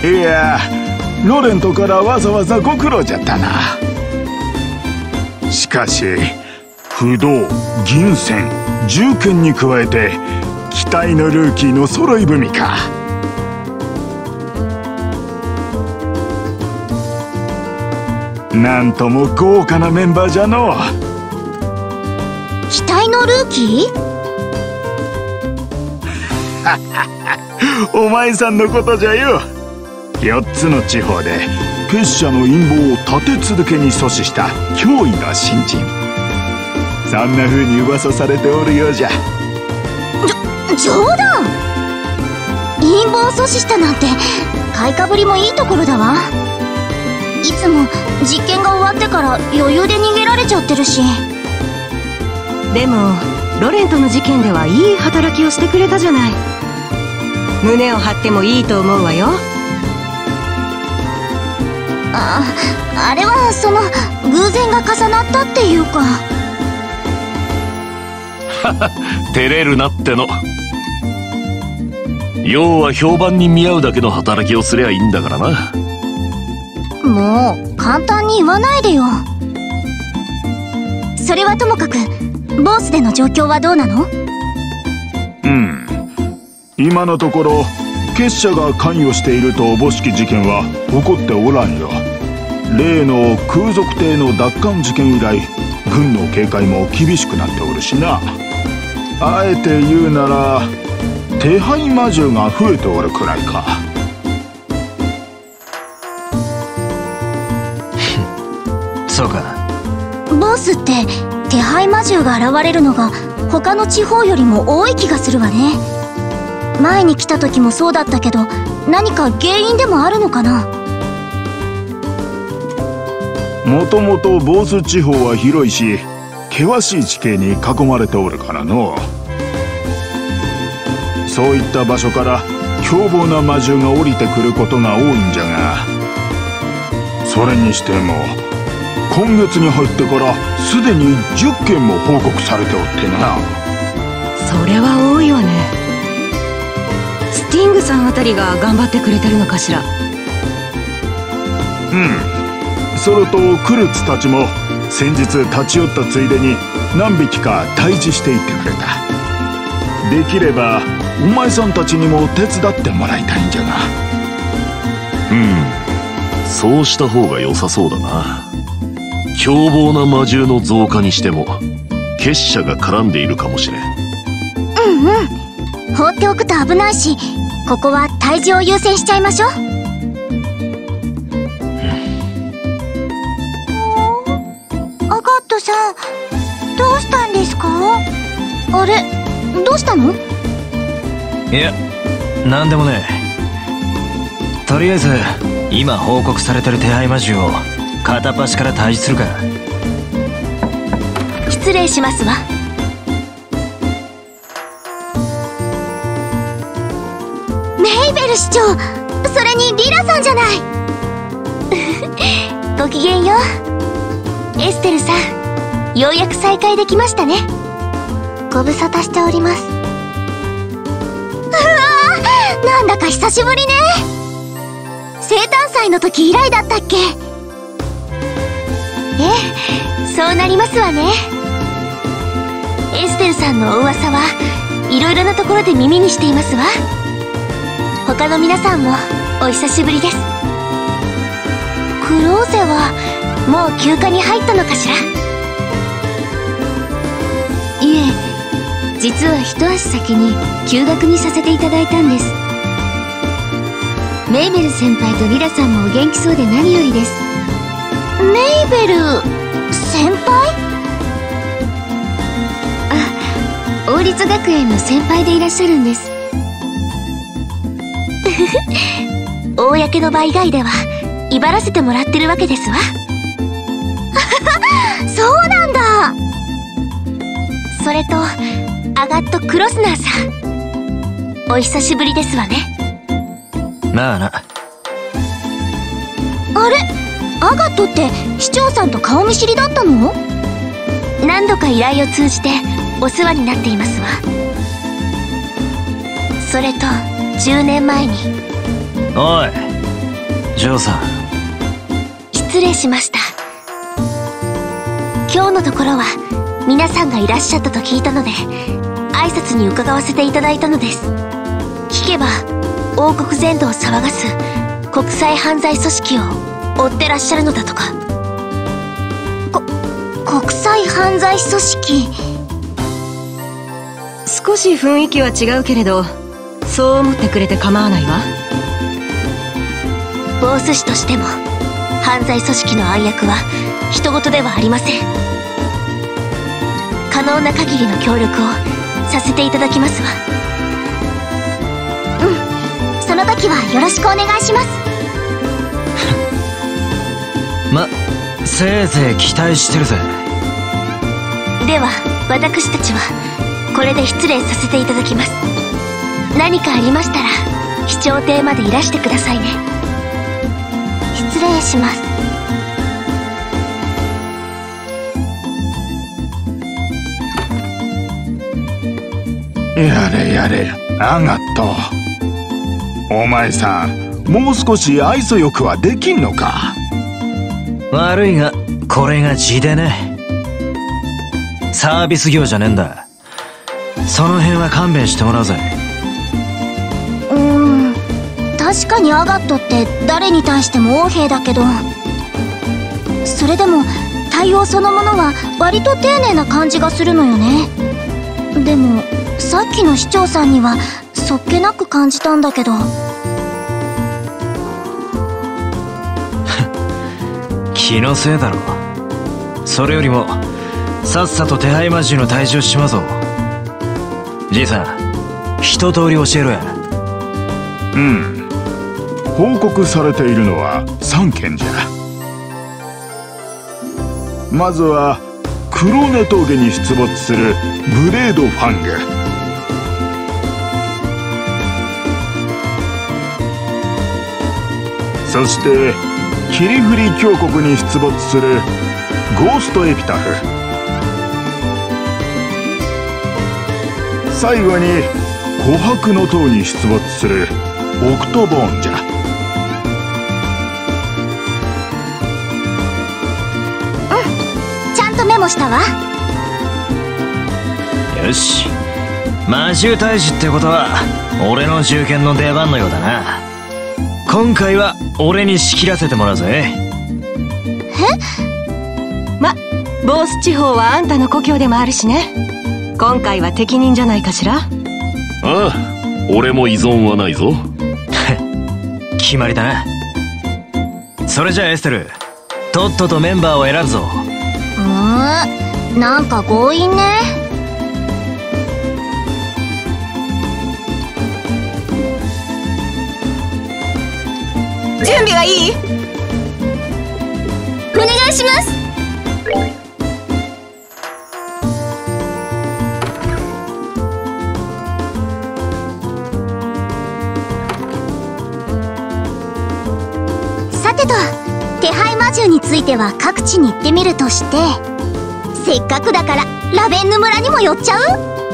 いや、ロレントからわざわざご苦労じゃったな。しかし不動、銀線、銃剣に加えて期待のルーキーの揃い踏みか。なんとも豪華なメンバーじゃのう。 期待のルーキーお前さんのことじゃよ。4つの地方で結社の陰謀を立て続けに阻止した驚異の新人。そんな風に噂されておるようじゃ。 冗談。陰謀を阻止したなんて買いかぶりもいいところだわ。いつも実験が終わってから余裕で逃げられちゃってるし。 でもロレントの事件ではいい働きをしてくれたじゃない。胸を張ってもいいと思うわよ。 あれはその偶然が重なったっていうか。 照れるなっての。要は評判に見合うだけの働きをすりゃいいんだからな。 もう簡単に言わないでよ。それはともかくボースでの状況はどうなの？ 今のところ結社が関与しているとおぼしき事件は起こっておらんよ。例の空賊艇の奪還事件以来、軍の警戒も厳しくなっておるしな。あえて言うなら手配魔獣が増えておるくらいか。 そうか。 ボスって手配魔獣が現れるのが他の地方よりも多い気がするわね。前に来た時もそうだったけど、何か原因でもあるのかな？ もともとボース地方は広いし険しい地形に囲まれておるからの。そういった場所から凶暴な魔獣が降りてくることが多いんじゃが、それにしても今月に入ってからすでに10件も報告されておってな。 それは多いわね。スティングさんあたりが頑張ってくれてるのかしら。 それとクルツたちも先日立ち寄ったついでに何匹か退治していってくれた。できればお前さんたちにも手伝ってもらいたいんじゃが。 そうした方が良さそうだな。凶暴な魔獣の増加にしても結社が絡んでいるかもしれん。 放っておくと危ないし、ここは退治を優先しちゃいましょう。アガットさん、どうしたんですか？あれ、どうしたの？ いや、なんでもねえ。とりあえず今報告されてる手配魔獣を片っ端から退治するか。 失礼しますわ。メイベル市長、それにリラさんじゃない。ごきげんよう。エステルさん、ようやく再会できましたね。ご無沙汰しております。なんだか久しぶりね。生誕祭の時以来だったっけ？そうなりますわね。エステルさんのお噂はいろいろなところで耳にしていますわ。他の皆さんもお久しぶりです。クローゼはもう休暇に入ったのかしら？いえ、実は一足先に休学にさせていただいたんです。メイベル先輩とリラさんもお元気そうで何よりです。メイベル先輩？王立学園の先輩でいらっしゃるんです。公の場以外では威張らせてもらってるわけですわ。そうなんだ。それとアガット・クロスナーさん、お久しぶりですわね。 まあな。 あれ、アガットって市長さんと顔見知りだったの？何度か依頼を通じてお世話になっていますわ。それと10年前に。 おい、 ジョーさん。 失礼しました。今日のところは皆さんがいらっしゃったと聞いたので挨拶に伺わせていただいたのです。聞けば王国全土を騒がす国際犯罪組織を追ってらっしゃるのだとか。国際犯罪組織。 少し雰囲気は違うけれど、そう思ってくれて構わないわ。 ボース氏としても犯罪組織の暗躍は人事ではありません。可能な限りの協力をさせていただきますわ。その時はよろしくお願いします。 せいぜい期待してるぜ。 では私たちはこれで失礼させていただきます。何かありましたら飛長艇までいらしてくださいね。失礼します。 やれやれ、アガット。お前さん、もう少し愛想よくはできんのか。 悪いがこれが地でね。サービス業じゃねえんだ。その辺は勘弁してもらうぜ。 確かにアガットって誰に対しても横柄だけど、それでも対応そのものは割と丁寧な感じがするのよね。でもさっきの市長さんにはそっけなく感じたんだけど。 気のせいだろ。それよりもさっさと手配魔獣の退治をしまぞ。じいさん、一通り教えろや。 報告されているのは3件じゃ。まずは黒根峠に出没するブレードファング。そして霧降り峡谷に出没するゴーストエピタフ。最後に琥珀の塔に出没するオクトボーンじゃ。 ちゃんとメモしたわ。 よし、魔獣退治ってことは俺の銃剣の出番のようだな。今回は俺に仕切らせてもらうぜ。 ボース地方はあんたの故郷でもあるしね。今回は適任じゃないかしら。 ああ、俺も依存はないぞ。 決まりだな。それじゃあエステル、とっととメンバーを選ぶぞ。 なんか強引ね。 準備はいい？ お願いします。さてと、手配魔獣については各地に行ってみるとして、せっかくだからラベンヌ村にも寄っちゃう？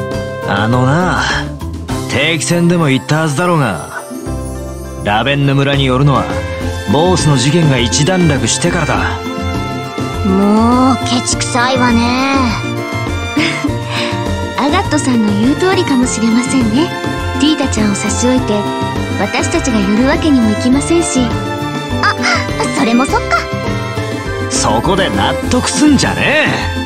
定期戦でも言ったはずだろうが、ラベンヌ村に寄るのはボースの事件が一段落してからだ。 もうケチくさいわね。アガットさんの言う通りかもしれませんね。ティータちゃんを差し置いて私たちが寄るわけにもいきませんし。それもそっか。 そこで納得すんじゃねえ。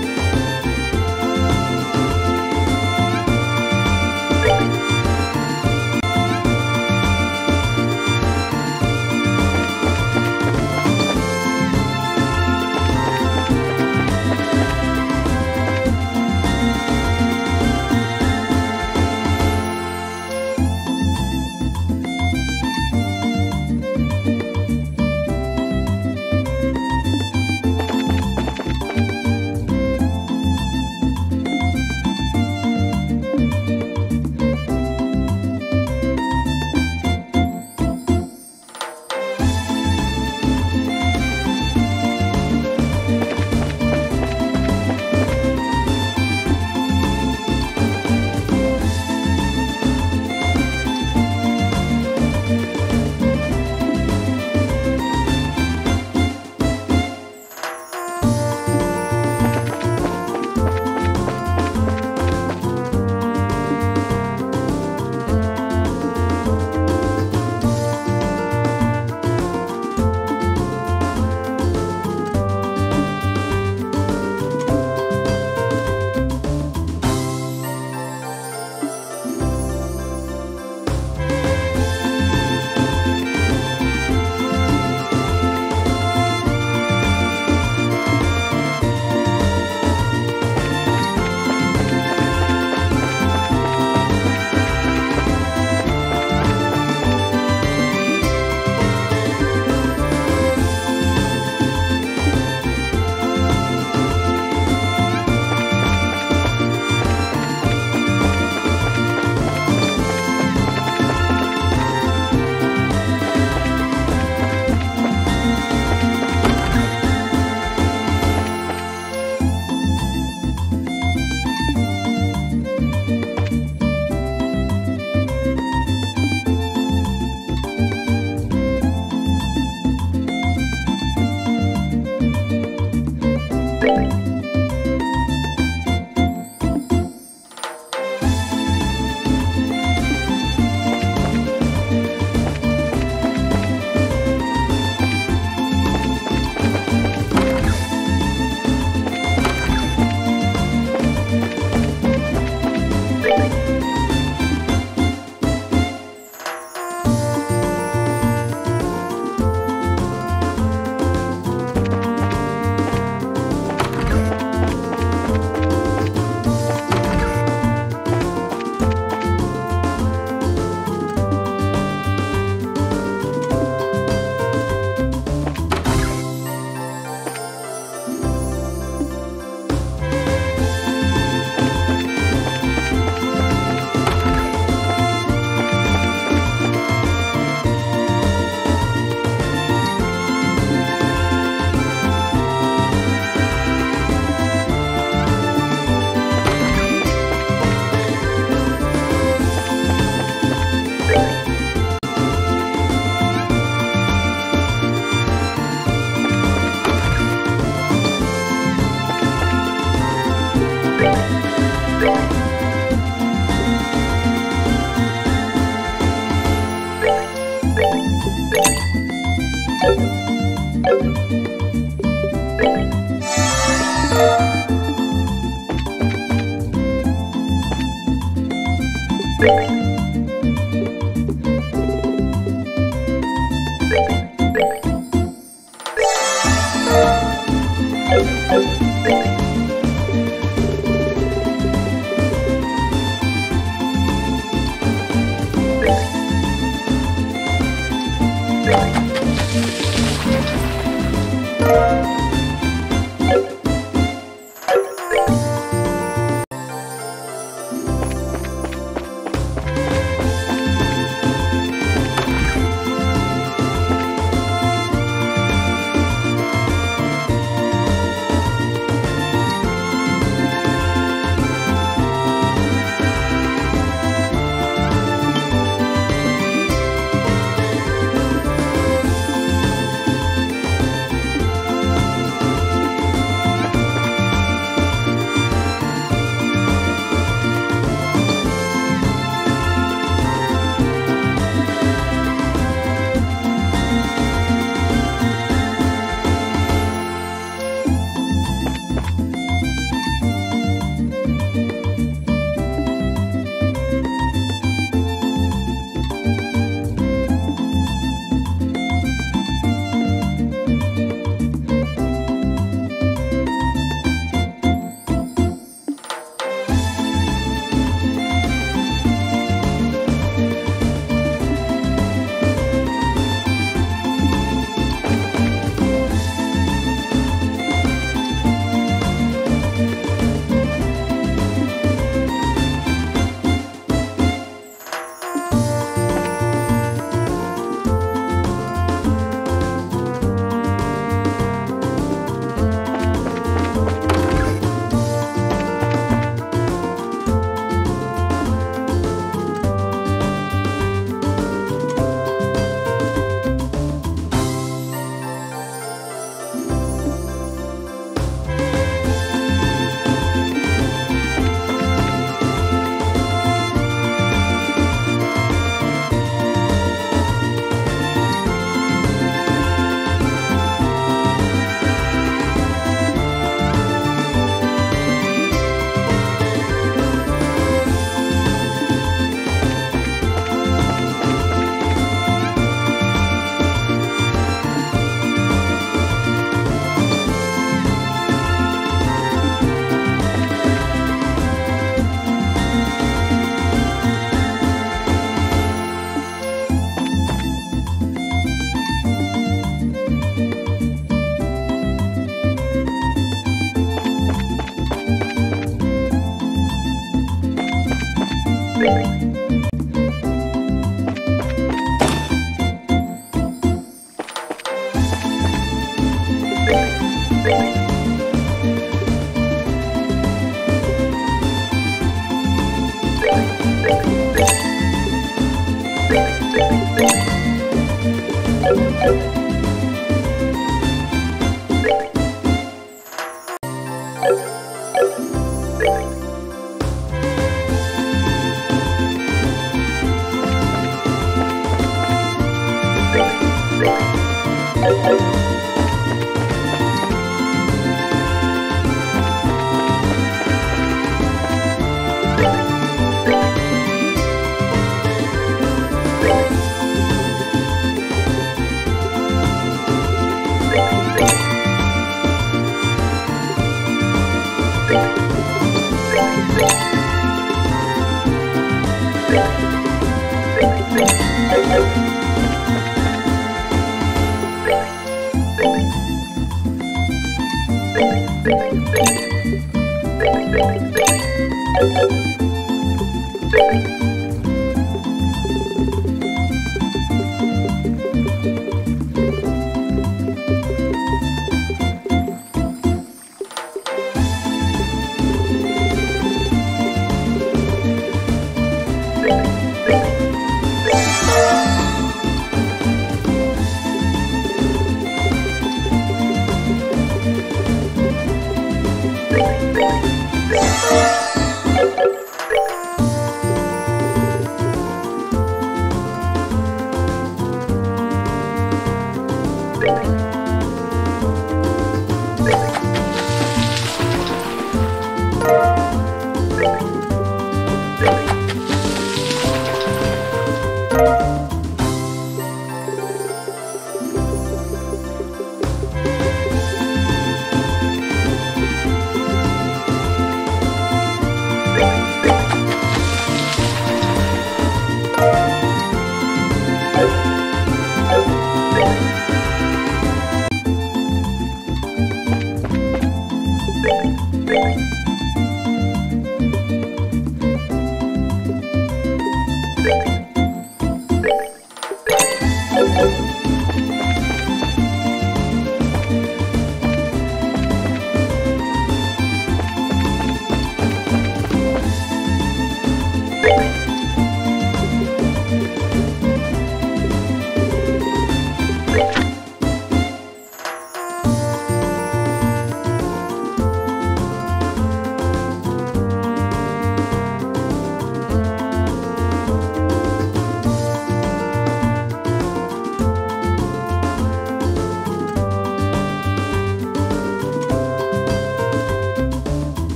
こ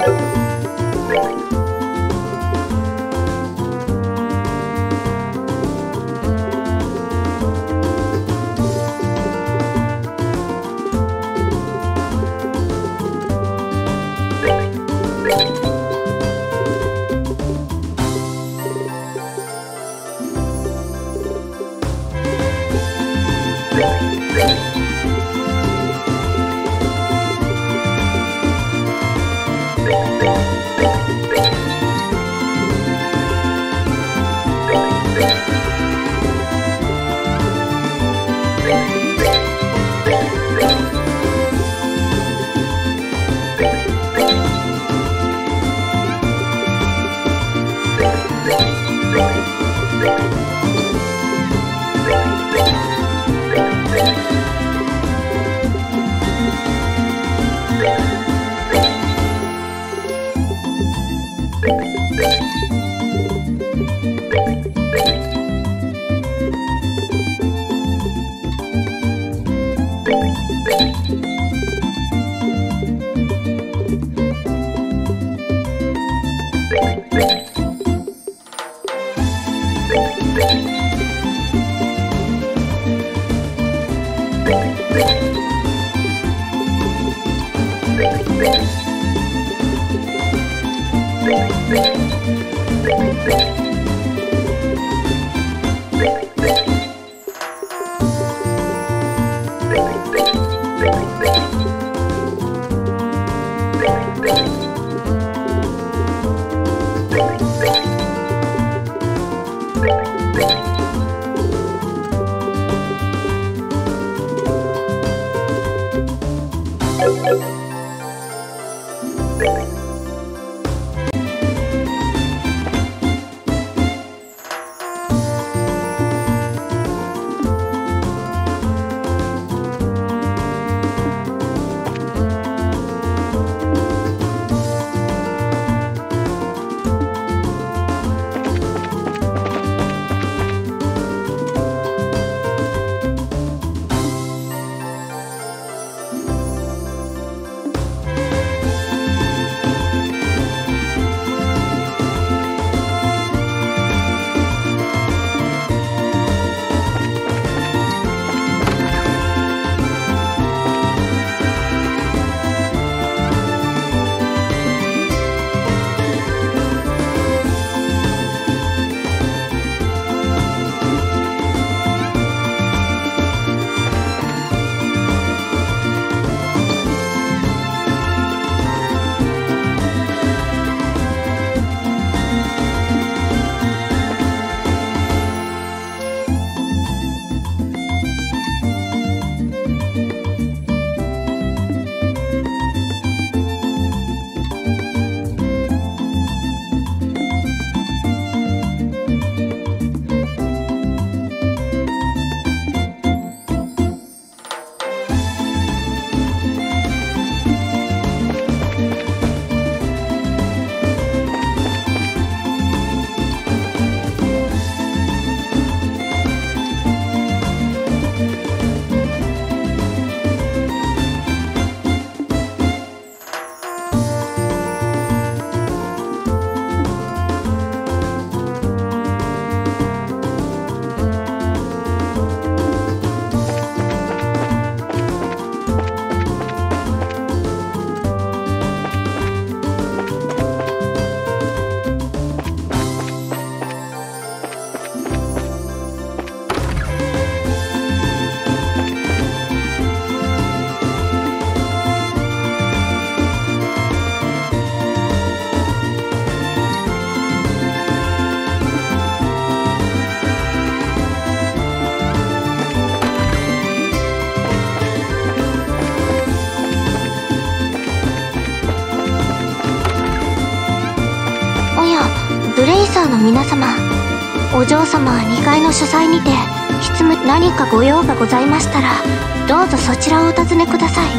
の皆様、お嬢様は2階の書斎にて執務何かご用がございましたら、どうぞそちらをお尋ねください。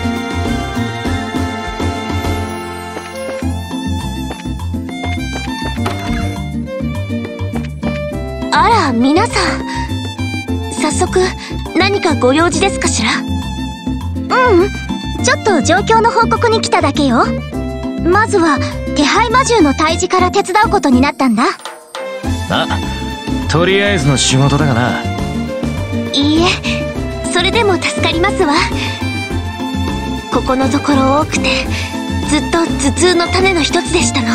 あら、皆さん、早速何かご用事ですかしら？ちょっと状況の報告に来ただけよ。 まずは手配魔獣の退治から手伝うことになったんだ。 とりあえずの仕事だがな。 いいえ、それでも助かりますわ。ここのところ多くてずっと頭痛の種の一つでしたの。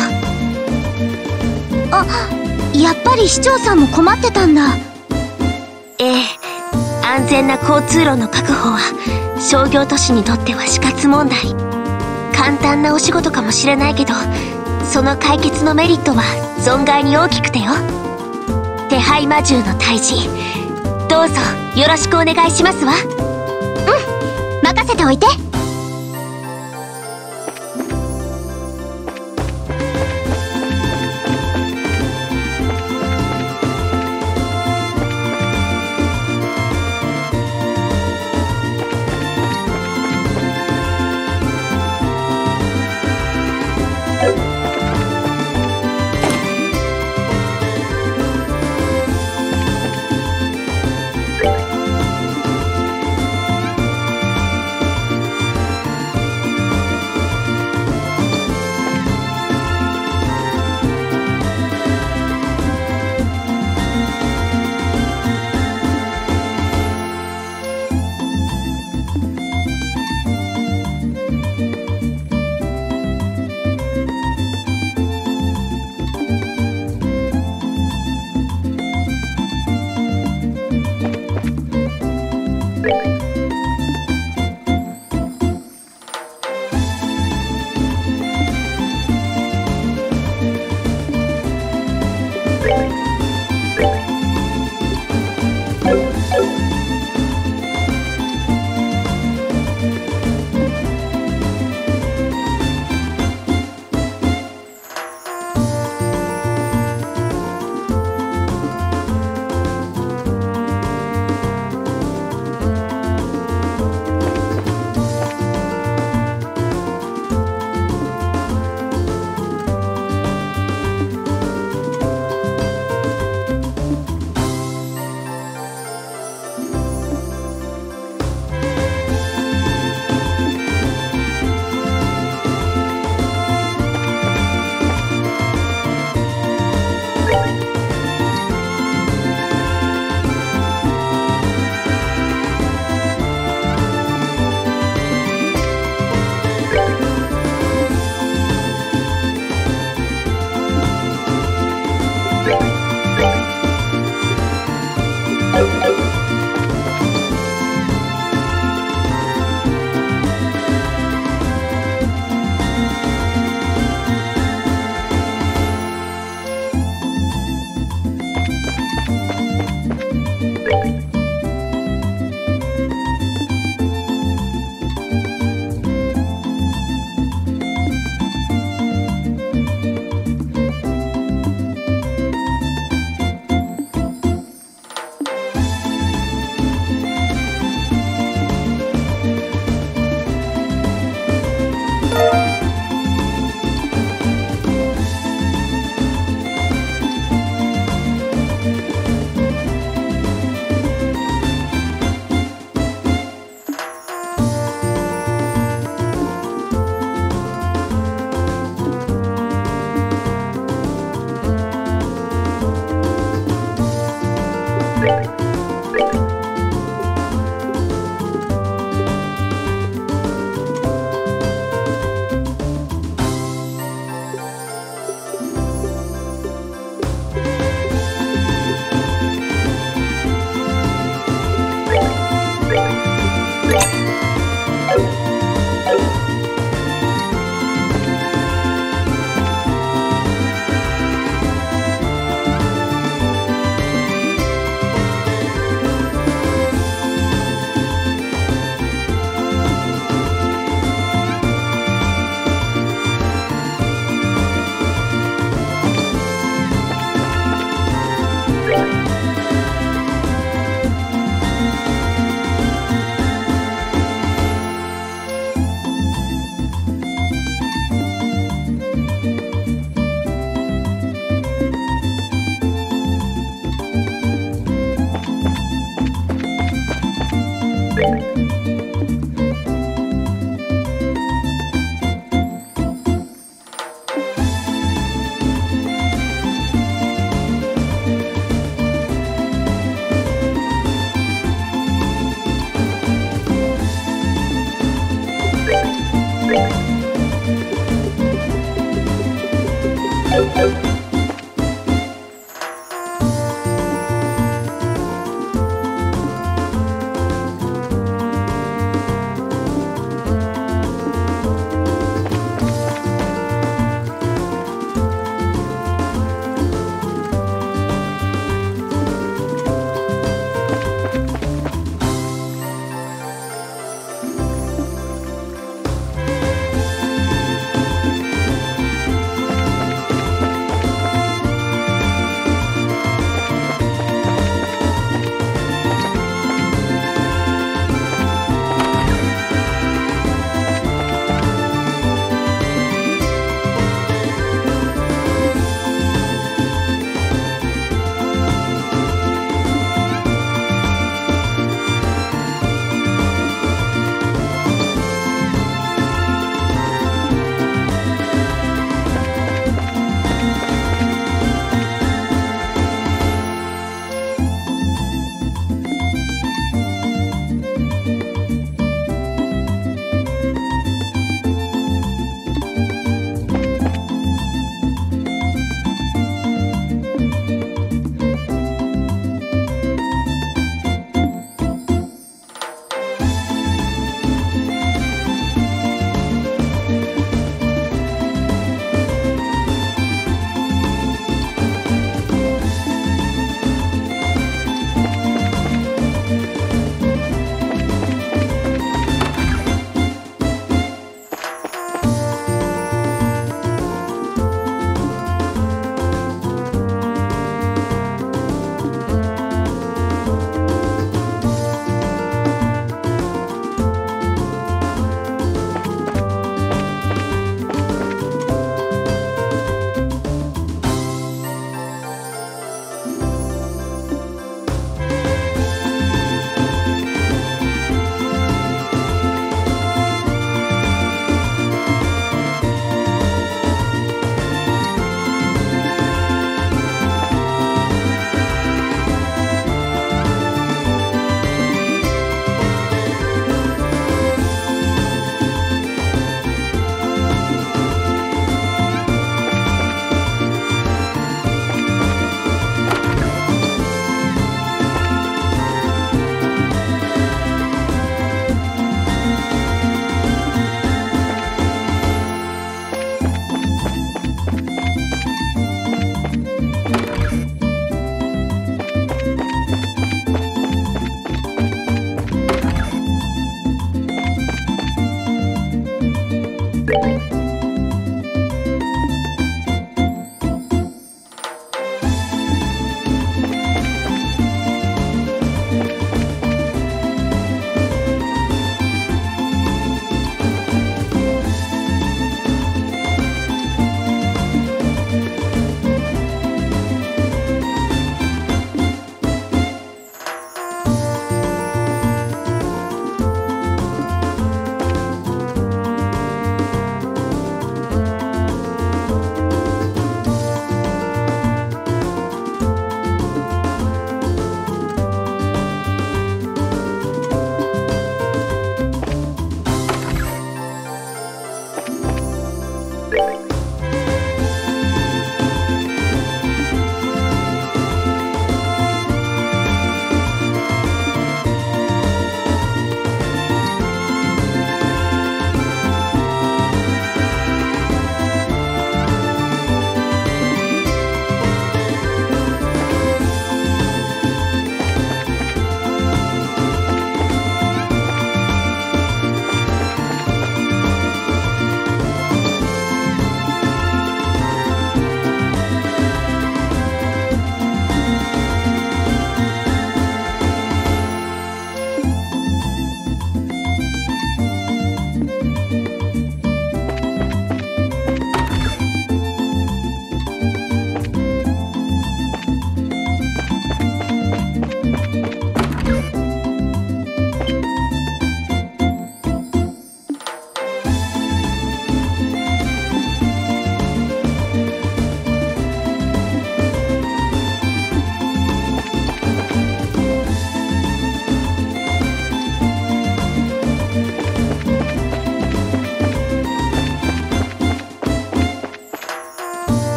あ、やっぱり市長さんも困ってたんだ。ええ、安全な交通路の確保は商業都市にとっては死活問題。簡単なお仕事かもしれないけど、その解決のメリットは存外に大きくてよ。手配魔獣の退治、どうぞよろしくお願いしますわ。任せておいて。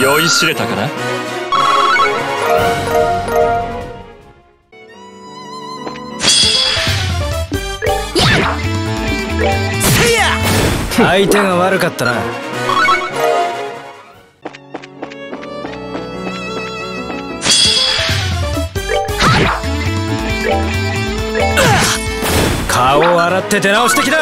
酔いしれたかな。 相手が悪かったな。顔を洗って出直してきな。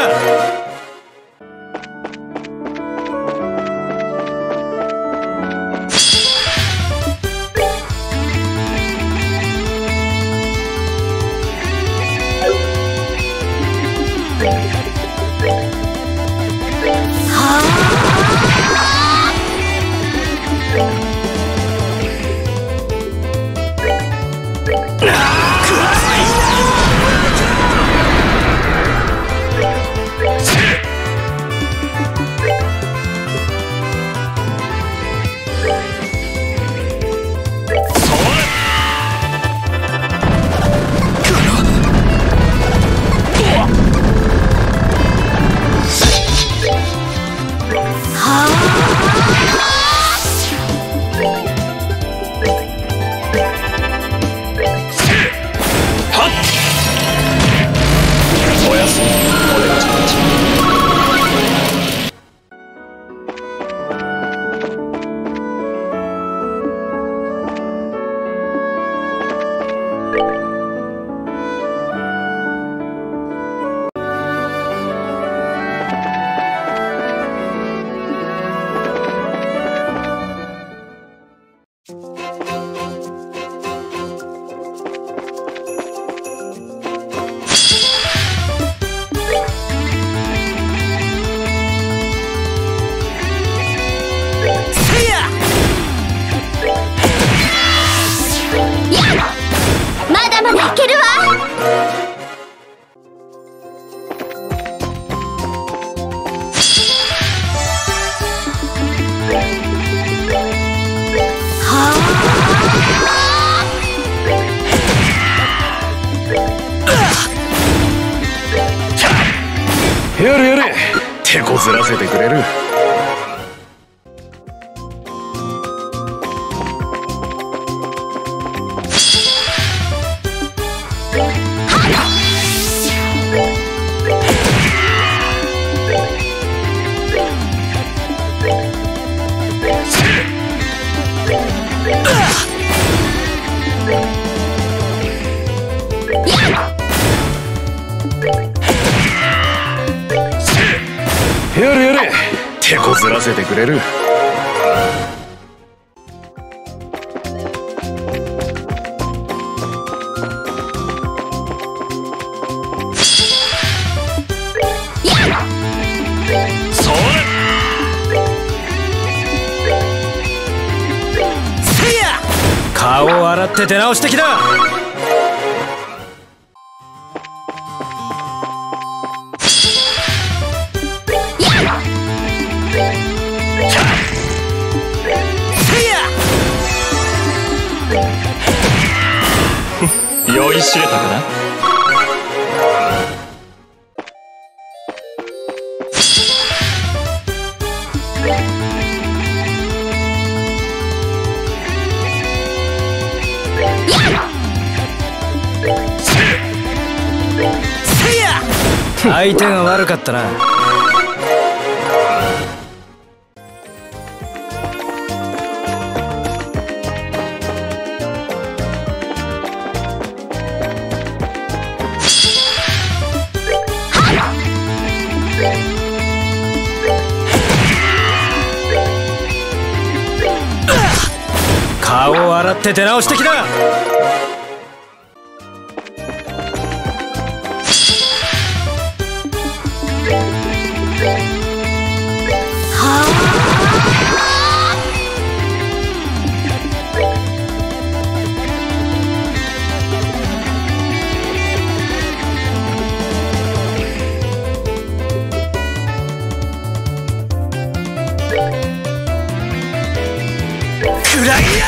まだまだいけるわ。 やれやれ、手こずらせてくれる。やれやれ、手こずらせてくれる。 それせや。 顔を洗って出直してきな。 酔いしれたかな。 相手が悪かったな。顔を洗って出直してきな。 食らいやがれ。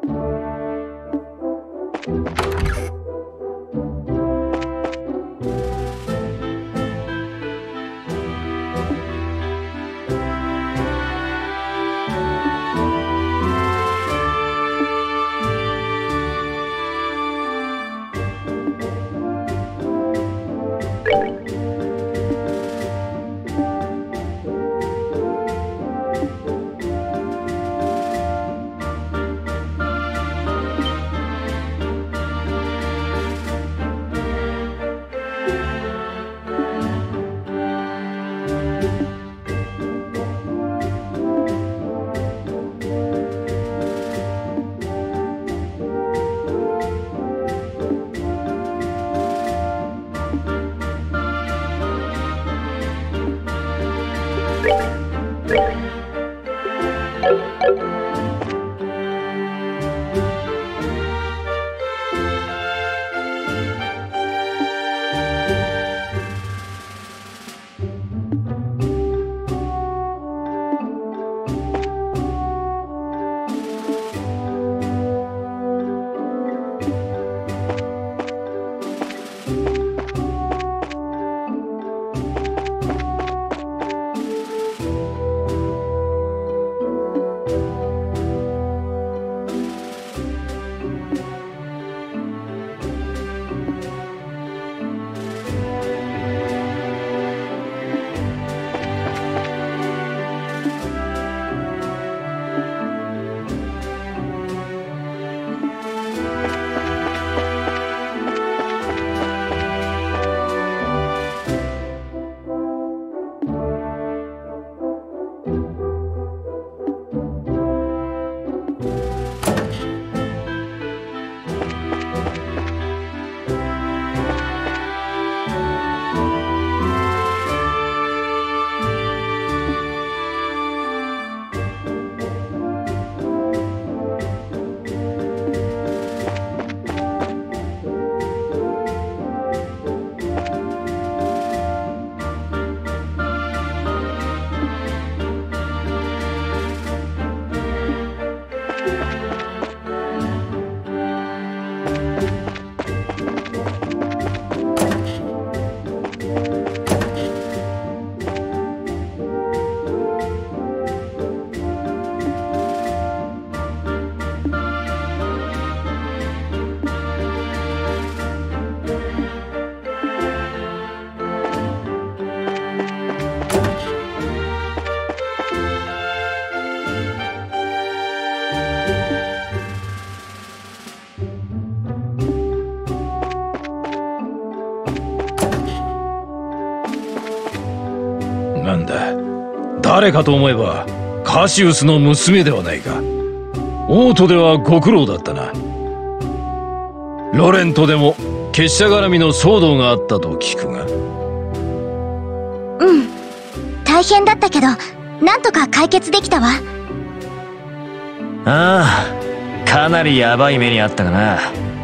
なんだ、誰かと思えばカシウスの娘ではないか。王都ではご苦労だったな。ロレントでも結社絡みの騒動があったと聞くが。 うん、大変だったけどなんとか解決できたわ。 ああ、かなりヤバい目にあったかな。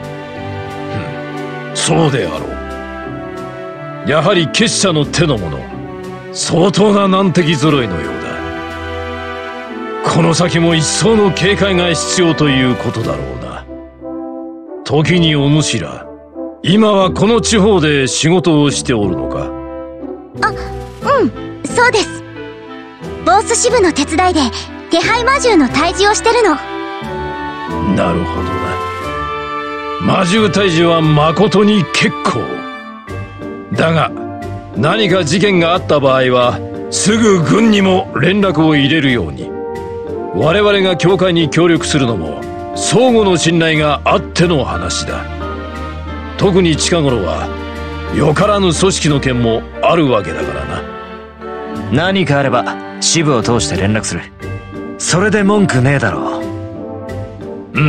そうであろう。やはり結社の手の者、相当な難敵揃いのようだ。この先も一層の警戒が必要ということだろうな。時にお主ら、今はこの地方で仕事をしておるのか？ あ、うん、そうです。ボース支部の手伝いで手配魔獣の退治をしてるの。 なるほどな。魔獣退治は誠に結構だが、何か事件があった場合はすぐ軍にも連絡を入れるように。我々が教会に協力するのも相互の信頼があっての話だ。特に近頃はよからぬ組織の件もあるわけだからな。 何かあれば支部を通して連絡する。それで文句ねえだろう。 うん、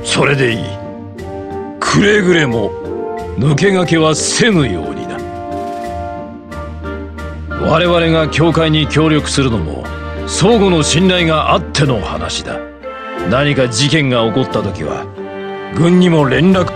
それでいい。くれぐれも抜け駆けはせぬようにな。我々が教会に協力するのも相互の信頼があっての話だ。何か事件が起こった時は軍にも連絡。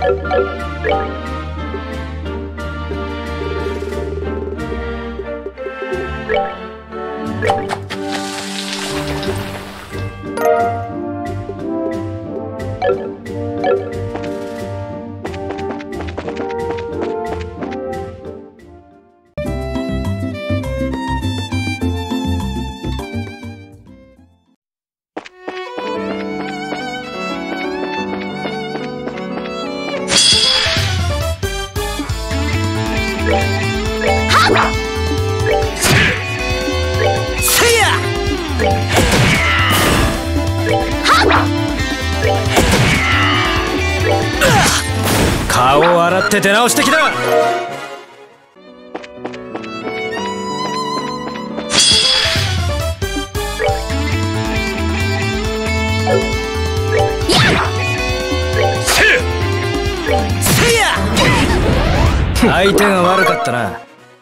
顔を洗って出直してきな。相手が悪かったな。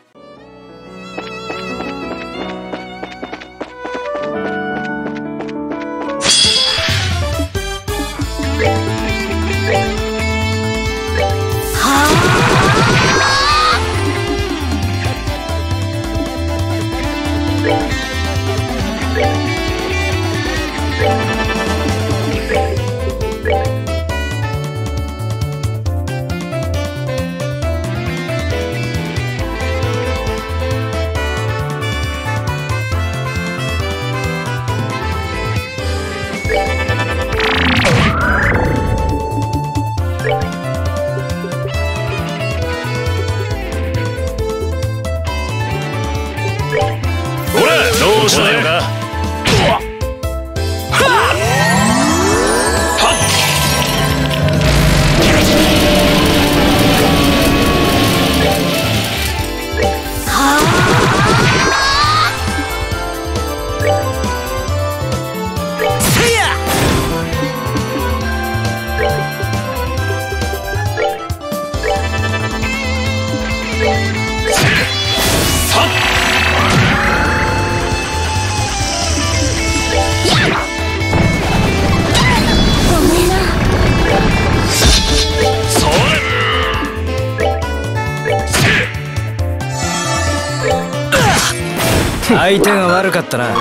どうしたのか。 相手が悪かったな。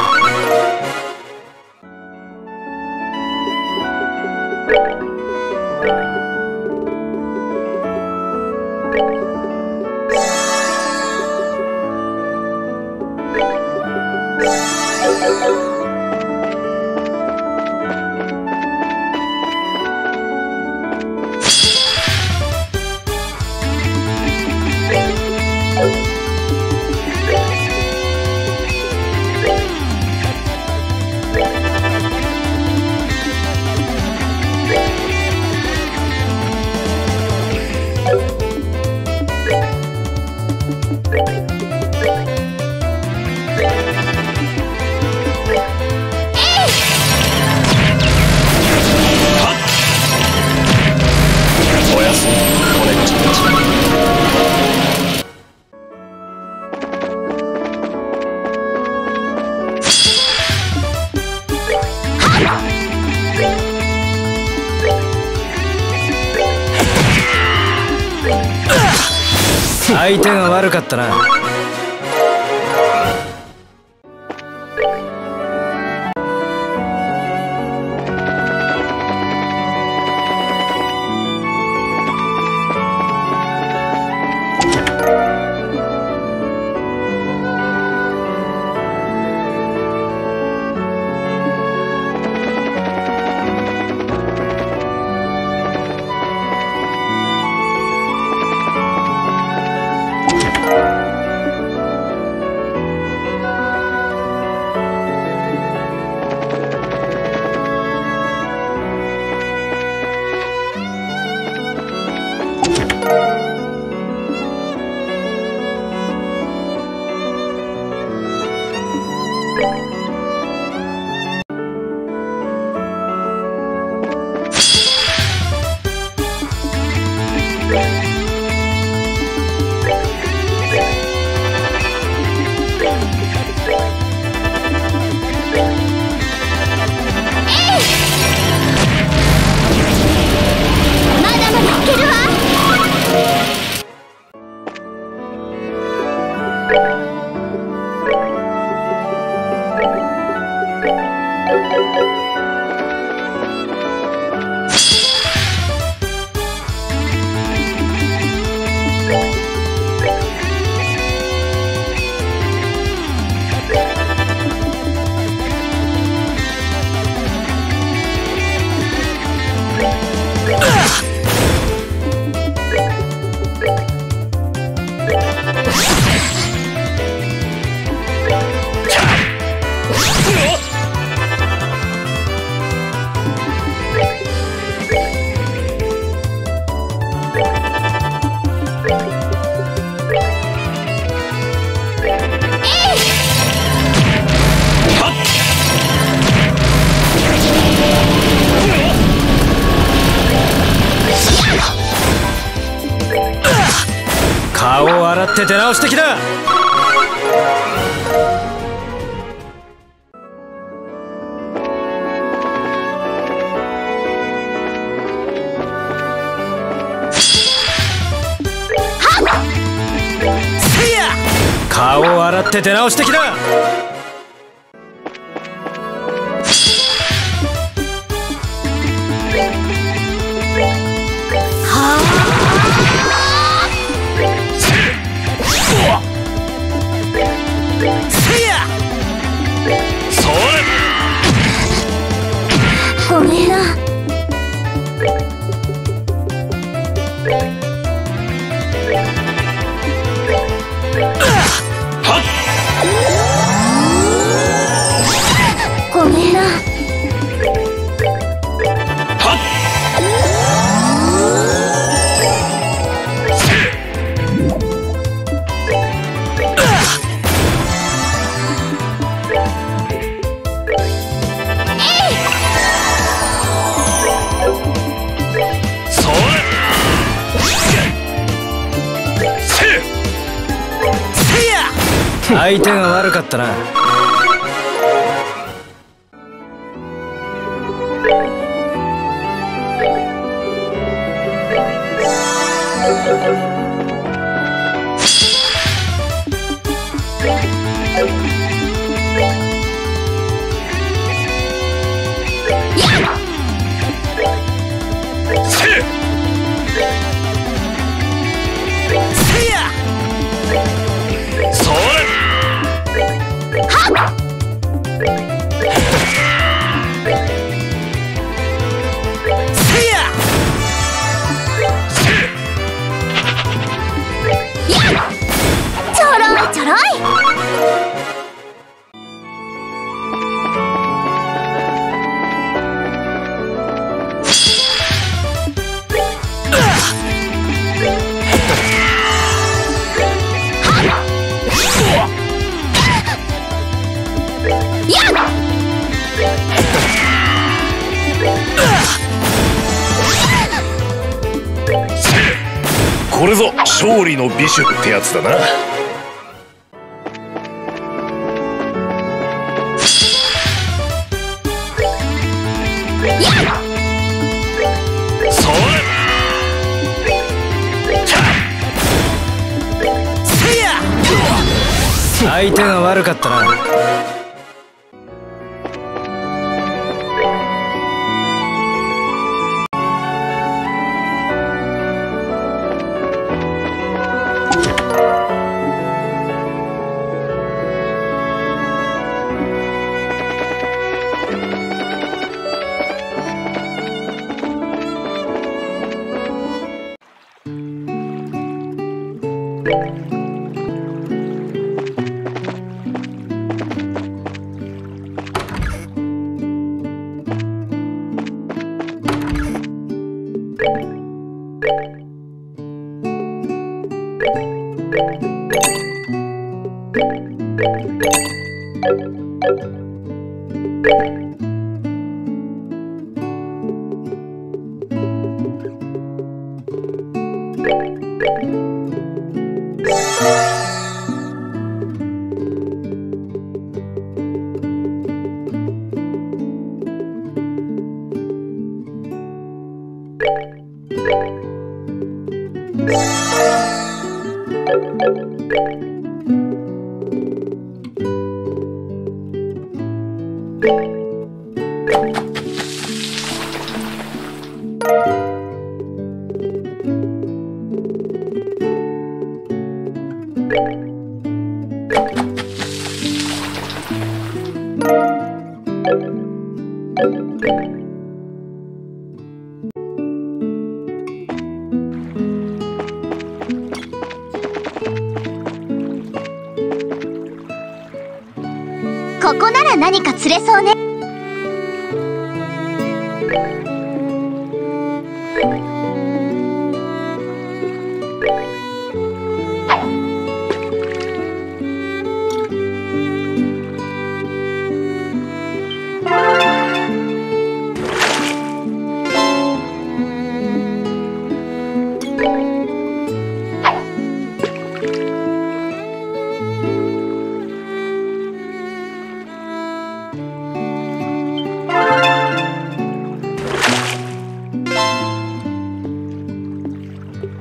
相手が悪かったな。 まだまだいけるわ。 って出直してきな。顔を洗って出直してきな。 ごめんな。ごめんな。 相手が悪かったな。 これぞ勝利の美酒ってやつだな。 相手が悪かったな。 ここなら何か釣れそうね。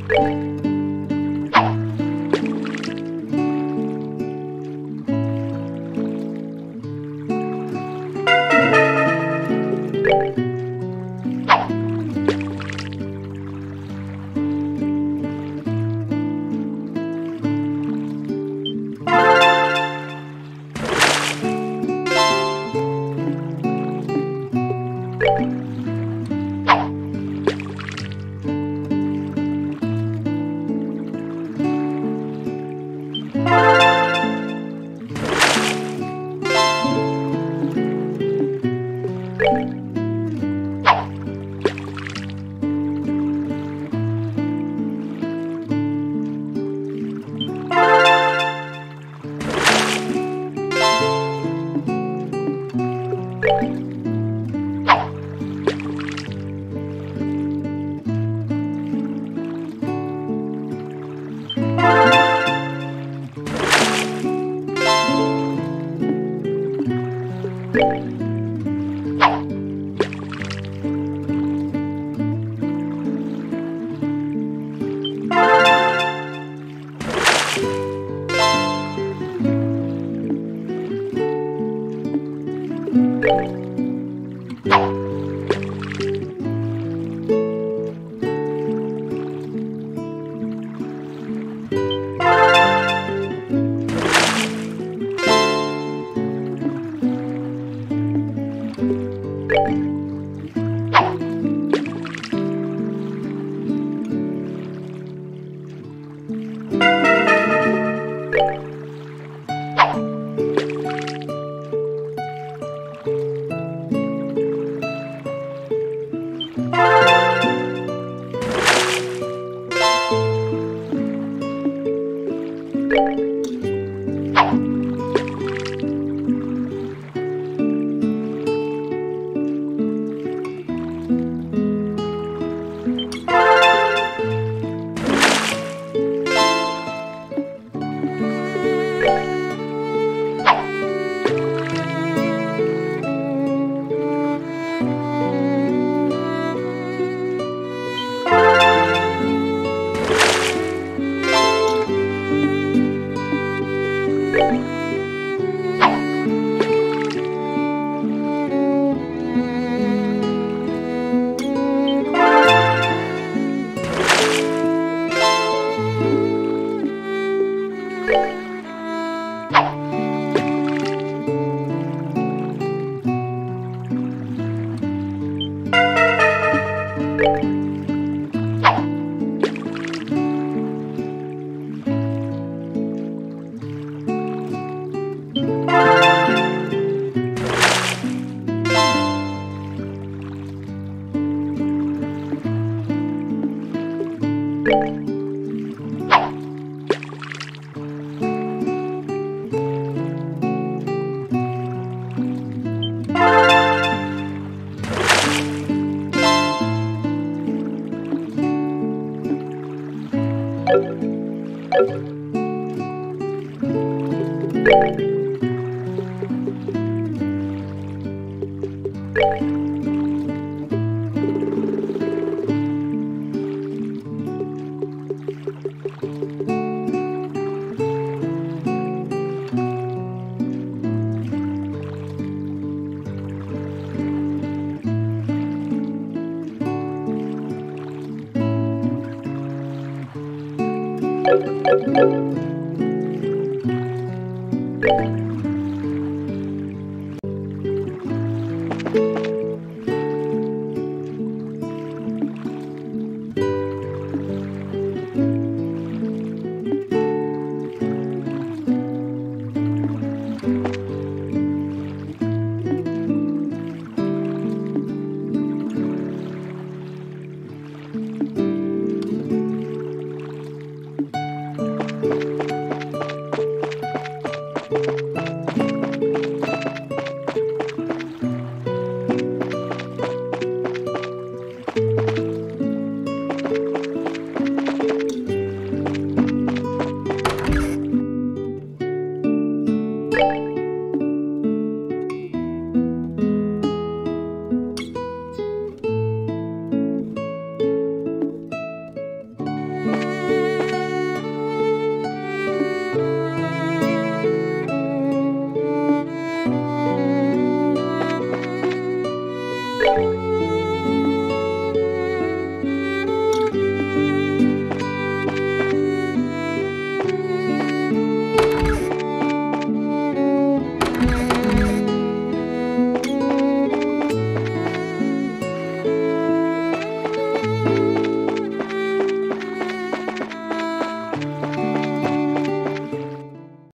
you